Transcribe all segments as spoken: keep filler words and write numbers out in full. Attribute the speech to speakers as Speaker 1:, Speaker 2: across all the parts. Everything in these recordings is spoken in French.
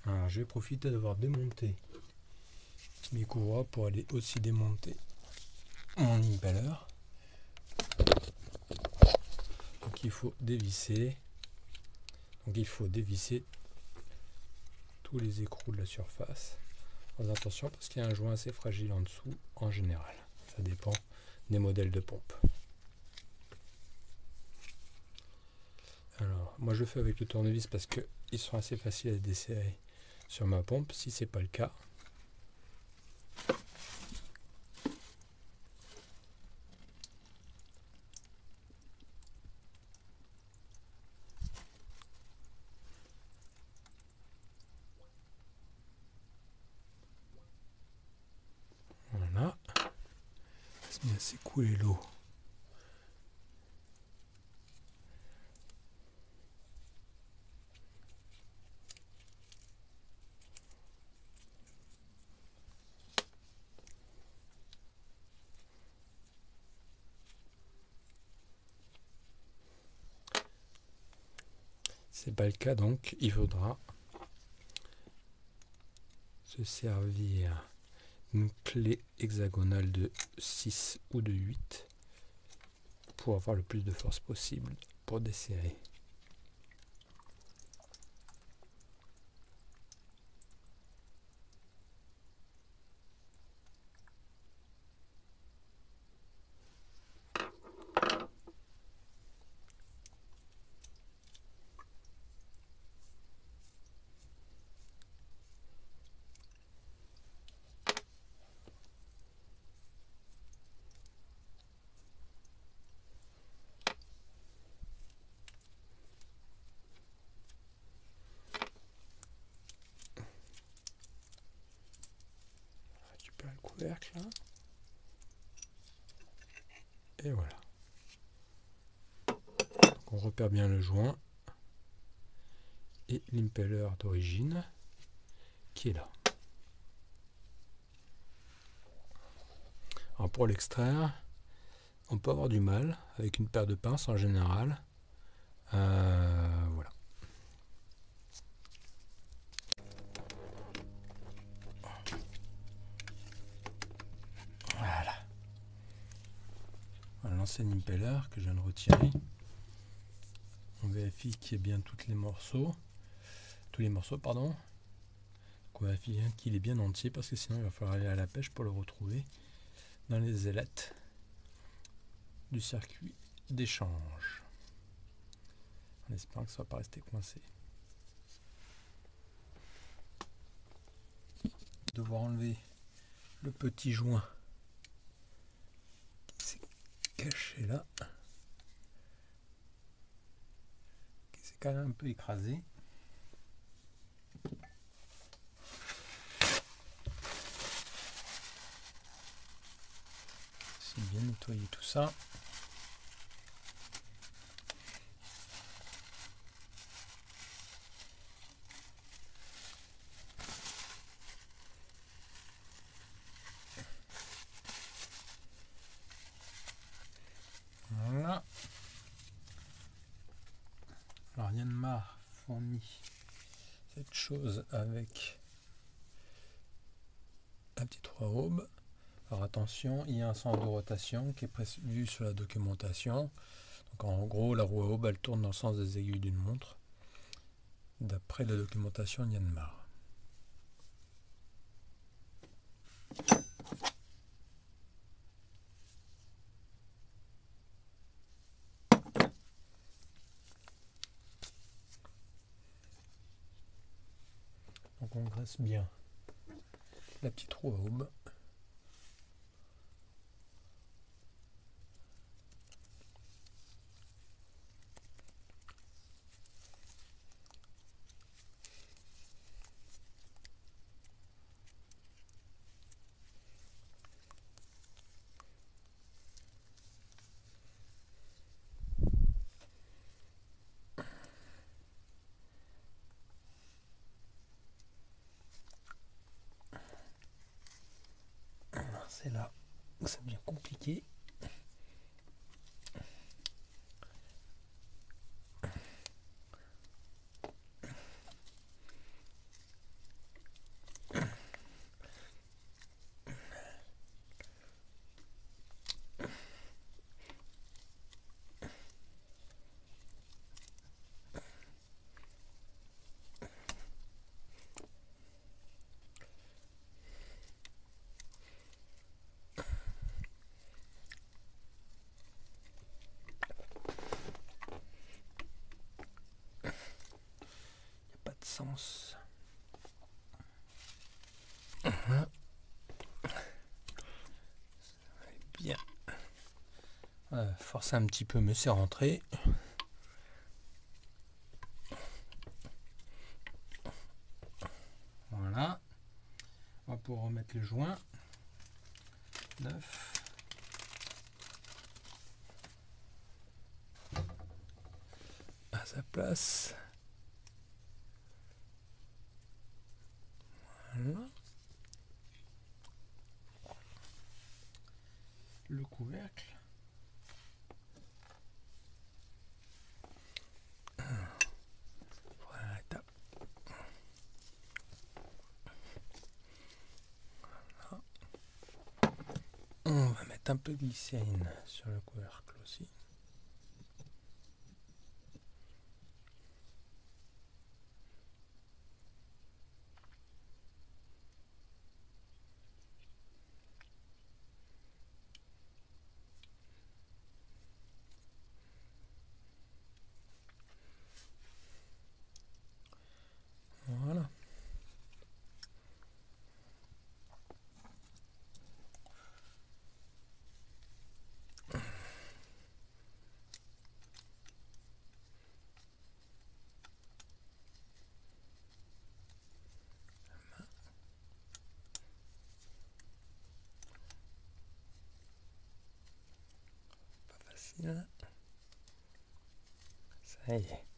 Speaker 1: Alors je vais profiter d'avoir démonté mes courroies pour aller aussi démonter mon impeller. Donc il faut dévisser. Donc il faut dévisser tous les écrous de la surface. Faites attention parce qu'il y a un joint assez fragile en dessous en général. Ça dépend des modèles de pompe. Alors moi je le fais avec le tournevis parce qu'ils sont assez faciles à desserrer sur ma pompe. Si c'est pas le cas, voilà, laisse bien s'écouler l'eau. C'est pas le cas, donc il faudra se servir une clé hexagonale de six ou de huit pour avoir le plus de force possible pour desserrer. Le couvercle là. Et voilà. Donc on repère bien le joint et l'impeller d'origine qui est là. Alors pour l'extraire, on peut avoir du mal avec une paire de pinces en général. Euh, voilà. Voilà. Voilà l'ancien impeller que je viens de retirer. On vérifie qu'il y ait bien tous les morceaux. Tous les morceaux, pardon. Donc on vérifie qu'il est bien entier parce que sinon il va falloir aller à la pêche pour le retrouver dans les ailettes du circuit d'échange. En espérant que ça ne va pas rester coincé. Devoir enlever le petit joint qui s'est caché là, qui s'est quand même un peu écrasé. C'est bien nettoyer tout ça. Voilà. Alors Yanmar fournit cette chose avec un petit trois aubes. Alors attention, il y a un sens de rotation qui est prévu sur la documentation. Donc en gros, la roue à aubes elle tourne dans le sens des aiguilles d'une montre, d'après la documentation Yanmar. Donc on graisse bien la petite roue à aubes. C'est là où ça devient compliqué. sens. Voilà. Bien. Voilà, forcer un petit peu, mais c'est rentré. Voilà. On va pouvoir remettre le joint. neuf. À sa place. Voilà. Le couvercle. Voilà la table. Voilà. On va mettre un peu de glycérine sur le couvercle aussi. Voilà. Pas facile. Ça y est.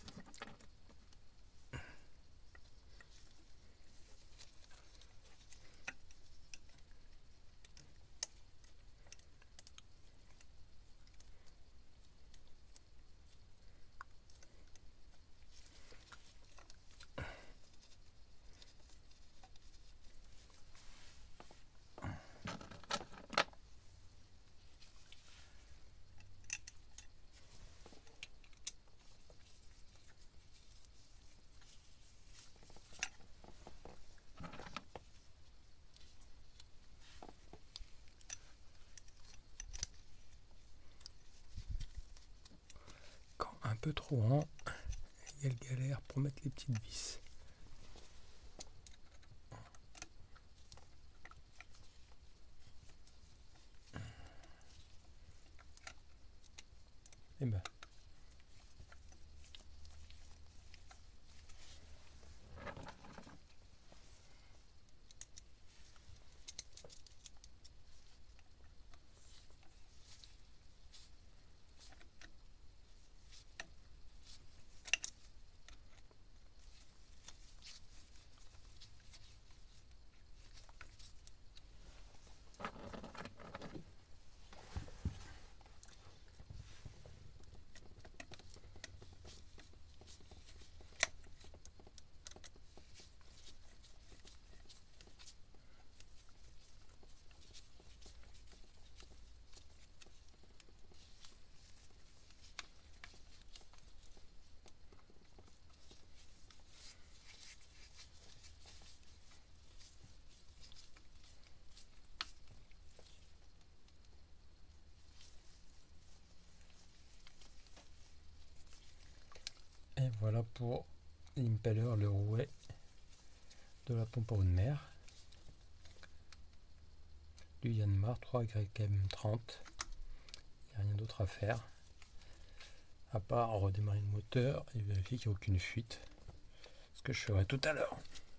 Speaker 1: Quand un peu trop rond, il y a le galère pour mettre les petites vis. Et ben. Et voilà pour l'impeller, le rouet de la pompe à eau de mer du Yanmar trois Y M trente. Il n'y a rien d'autre à faire à part redémarrer le moteur et vérifier qu'il n'y a aucune fuite, ce que je ferai tout à l'heure.